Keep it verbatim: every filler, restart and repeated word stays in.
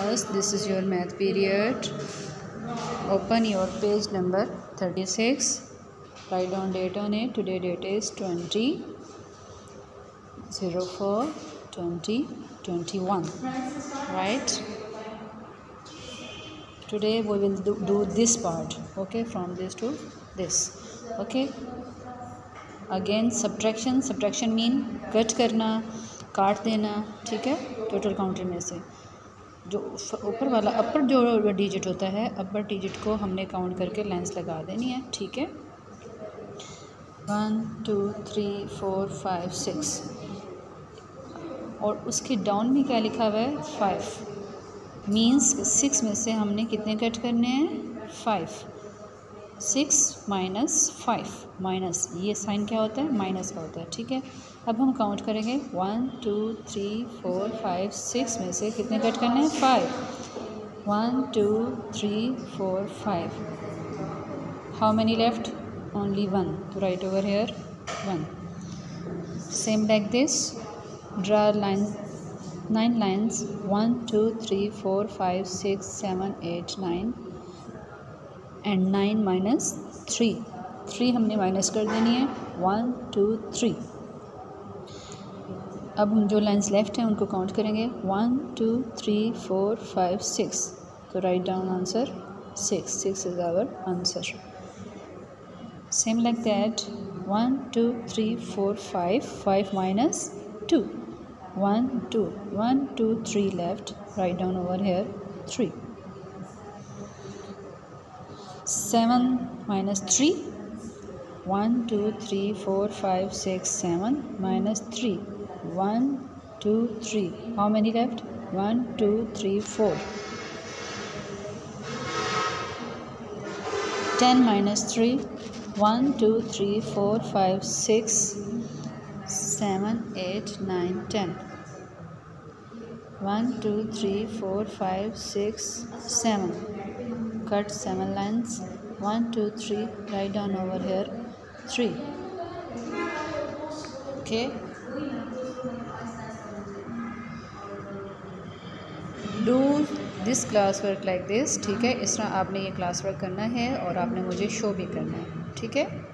learners, this is your math period. Open your page number thirty-six. Write down date on it. Today date is twenty oh four twenty twenty-one. Right? Today we will do, do this part. Okay, from this to this. Okay. Again subtraction. Subtraction mean cut करना, काट देना. ठीक है. Total counter में से जो ऊपर वाला अपर जो डिजिट होता है, अपर डिजिट को हमने काउंट करके लाइंस लगा देनी है. ठीक है. One two three four five six और उसके डाउन में क्या लिखा हुआ है? फाइव. मीन्स सिक्स में से हमने कितने कट करने हैं? Five. Six minus five. Minus ये साइन क्या होता है? माइनस का होता है. ठीक है. अब हम काउंट करेंगे. One two three four five six में से कितने कट करने हैं? Five. One two three four five. How many left? Only one. तो write over here one. Same like this. Draw line nine lines. One two three four five six seven eight nine and nine minus three. Three हमने minus कर देनी है. One two three. अब हम जो lines left हैं उनको count करेंगे. One two three four five six. तो write down answer six. Six is our answer. Same like that. One two three four five. Five minus two. One two. One two three left. Write down over here three. Seven minus three. One two three four five six seven minus three. One two three. How many left? One two three four. Ten minus three. One two three four five six seven eight nine ten. One two three four five six seven. Cut seven lines. One two three. Write down over here three. Okay. Do this classwork like this. ठीक है. इस तरह आपने ये classwork करना है और आपने मुझे show भी करना है. ठीक है.